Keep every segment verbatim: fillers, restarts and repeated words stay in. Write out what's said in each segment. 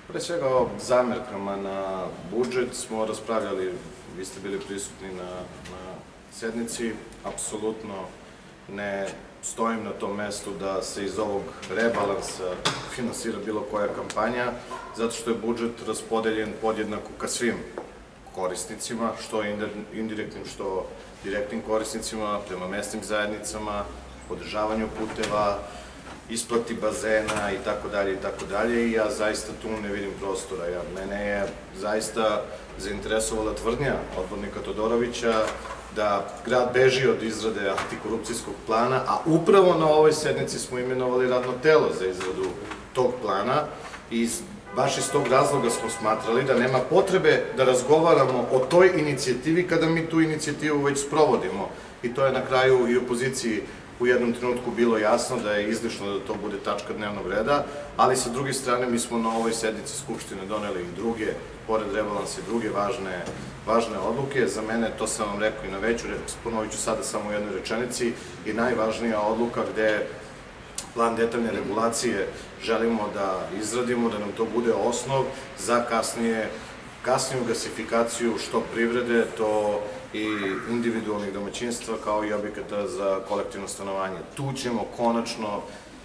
Pre svega o zamerkama na budžet smo raspravljali, vi ste bili prisutni na, na sednici, apsolutno ne stojim na tom mestu da se iz ovog rebalansa finansira bilo koja kampanja, zato što je budžet raspodeljen podjednako ka svim korisnicima, što indirektnim, što direktnim korisnicima, prema mesnim zajednicama, podržavanju puteva, isplati bazena i tako dalje i tako dalje i ja zaista tu ne vidim prostora. Mene je zaista zainteresovala tvrdnja odbornika Todorovića da grad beži od izrade antikorupcijskog plana, a upravo na ovoj sednici smo imenovali radno telo za izradu tog plana i baš iz tog razloga smo smatrali da nema potrebe da razgovaramo o toj inicijativi kada mi tu inicijativu već sprovodimo. I to je na kraju i opoziciji u jednom trenutku bilo jasno da je izlišno da to bude tačka dnevnog reda, ali sa druge strane mi smo na ovoj sednici Skupštine doneli i druge, pored rebalansa, druge važne, važne odluke. Za mene, to sam vam rekao i na veću, ponovit ću sada samo u jednoj rečenici, i najvažnija odluka gde plan detaljne regulacije želimo da izradimo, da nam to bude osnov za kasnije, kasniju gasifikaciju što privrede, to i individualnih domaćinstva kao i objekata za kolektivno stanovanje. Tu ćemo konačno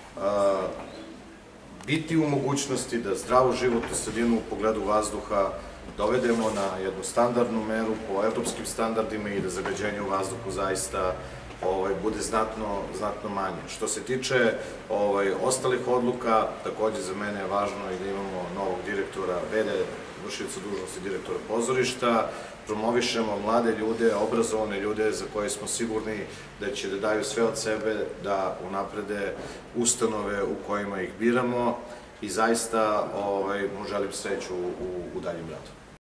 biti u mogućnosti da zdravu životnu sredinu u pogledu vazduha dovedemo na jednu standardnu meru po evropskim standardima i da zagađenje u vazduhu zaista bude znatno manje. Što se tiče ostalih odluka, takođe za mene je važno i da imamo novog direktora, ve de, vršioca dužnosti direktora pozorišta, promovišemo mlade ljude, obrazovane ljude za koje smo sigurni da će da daju sve od sebe, da unaprede ustanove u kojima ih biramo i zaista mu želim sreću u daljem radu.